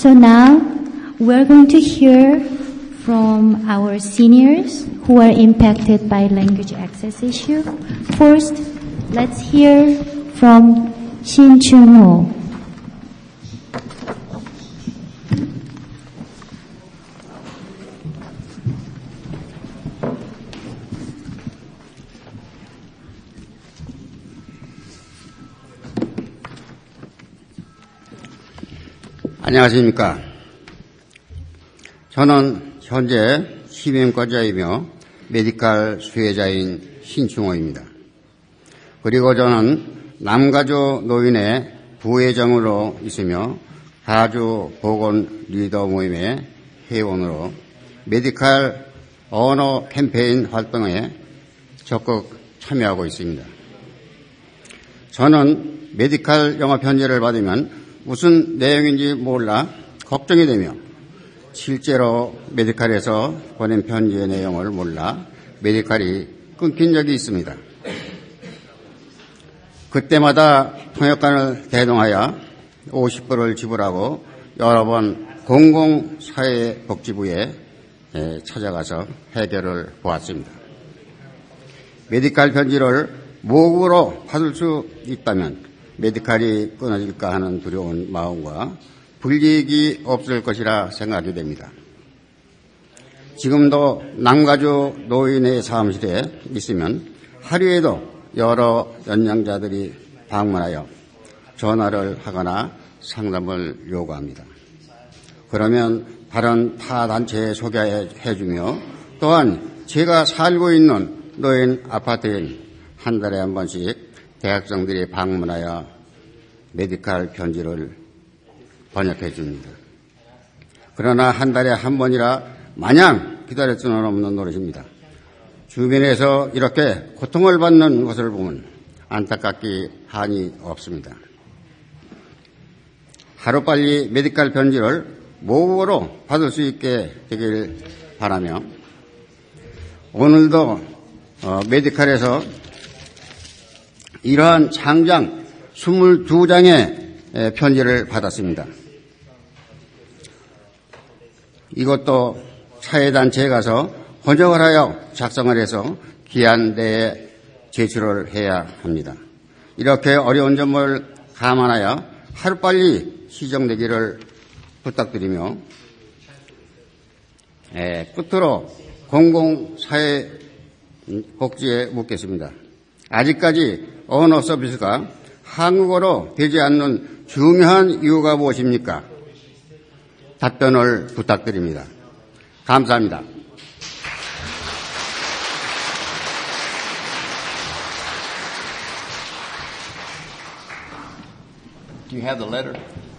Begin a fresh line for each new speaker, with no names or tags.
So now we're going to hear from our seniors who are impacted by language access issue. First, let's hear from Shin Chung-ho.
안녕하십니까. 저는 현재 심형과자이며 메디칼 수혜자인 신충호입니다. 그리고 저는 남가주 노인의 부회장으로 있으며 다주 보건 리더 모임의 회원으로 메디칼 언어 캠페인 활동에 적극 참여하고 있습니다. 저는 메디칼 영어 편지를 받으면 무슨 내용인지 몰라 걱정이 되며 실제로 메디칼에서 보낸 편지의 내용을 몰라 메디칼이 끊긴 적이 있습니다. 그때마다 통역관을 대동하여 50불을 지불하고 여러 번 공공사회복지부에 찾아가서 해결을 보았습니다. 메디칼 편지를 모국으로 받을 수 있다면 메디칼이 끊어질까 하는 두려운 마음과 불이익이 없을 것이라 생각이 됩니다. 지금도 남가주 노인의 사무실에 있으면 하루에도 여러 연장자들이 방문하여 전화를 하거나 상담을 요구합니다. 그러면 다른 타 단체에 소개해주며 또한 제가 살고 있는 노인 아파트에 한 달에 한 번씩 대학생들이 방문하여 메디칼 편지를 번역해 줍니다. 그러나 한 달에 한 번이라 마냥 기다릴 수는 없는 노릇입니다. 주변에서 이렇게 고통을 받는 것을 보면 안타깝기 한이 없습니다. 하루빨리 메디칼 편지를 모국어로 받을 수 있게 되길 바라며 오늘도 메디칼에서 이러한 장장 22장의 편지를 받았습니다. 이것도 사회단체에 가서 번역을 하여 작성을 해서 기한 내에 제출을 해야 합니다. 이렇게 어려운 점을 감안하여 하루빨리 시정되기를 부탁드리며 끝으로 공공사회복지에 묻겠습니다. 아직까지 언어 서비스가 한국어로 되지 않는 중요한 이유가 무엇입니까? 답변을 부탁드립니다. 감사합니다.
Do you have the letter?